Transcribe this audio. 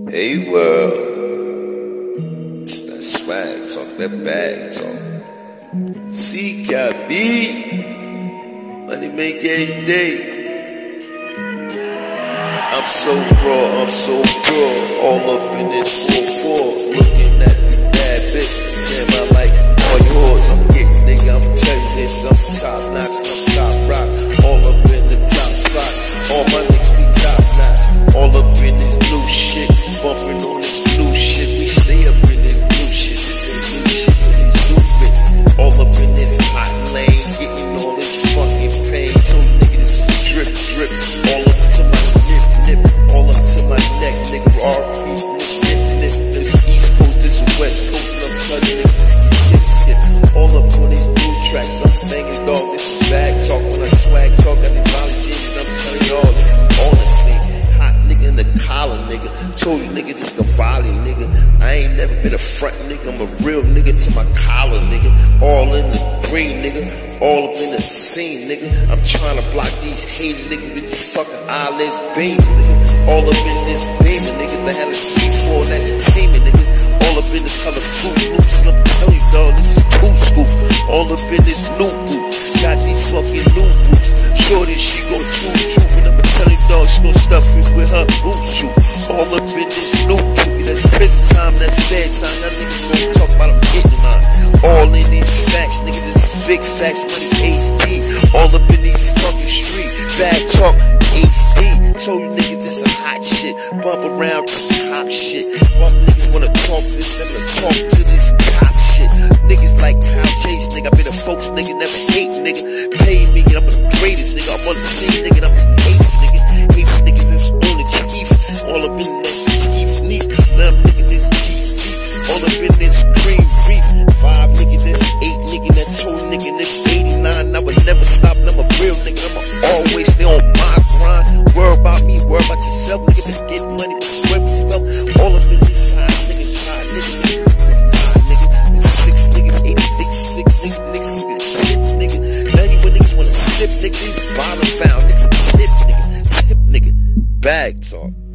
Hey world, it's that swag talk, that bag talk. CKB, money make each day. I'm so raw, all up in this 4-4, looking at this bad bitch. Damn, I like all yours. I'm getting nigga, I'm telling you this, I'm top notch, I'm top rock, all up in the top spot. All my niggas be top notch, all up in this new shit, bumping on this new shit. We stay up in this new shit, this ain't new shit for these new bitch. All up in this hot lane, getting all this fucking pain. So nigga, this is drip, drip, all up to my nip, all up to my neck, nigga. RP, nip, this East Coast, this West Coast, and I'm telling niggas, this is skip. All up on these new tracks, I'm banging dog, this is bag talk. When I swag talk, I acknowledge it, and I'm telling y'all, this is all the same. Hot nigga in the collar, nigga. Told you nigga, this Cavalli, nigga. I ain't never been a front nigga, I'm a real nigga to my collar, nigga. All in the green, nigga. All up in the scene, nigga. I'm trying to block these haters, nigga, with these fucking eyelids beaming, nigga. All up in this beaming, nigga. They had a 3-4, that's entertainment, nigga. All up in this color Fruit Loops, and I'm telling you, dog, this is 2 scoops. All up in this new boot. Got these fucking new boots. Shorty, she gon' choo-choo, and I'ma tell you, dog, she gon' stuff it with her boot shoe. All up in this new boot. That's prison time, that's bad time. That niggas gon' talk about I'm getting mine. All in these facts, nigga, this big facts, money HD. All up in these fucking streets. Bad talk, HD. Told you niggas this a hot shit. Bump around to cop shit. Bump niggas wanna talk this, them to talk to this cop shit. Niggas like Kyle Chase, nigga. I been a folks, nigga, never hate, nigga. Pay me, and I'm the greatest, nigga. I'm on the scene, nigga, and I'm the hate, nigga. Hate niggas that's on the chief. All up in that teeth, neat. Now I'm nigga this deep. All up in this green reef. 5 niggas, this 8 nigga, that 2 nigga, this 89. I would never stop, and I'm a real nigga. I'ma always stay on my grind. Worry about me, worry about yourself, nigga. Just get money, but sweat yourself. All up in this side, niggas, side, nigga. 5 nigga, 6 niggas, 86 niggas, sip, nigga. Now you when niggas wanna sip, nigga. These bottom found niggas, tip, nigga. Bag talk.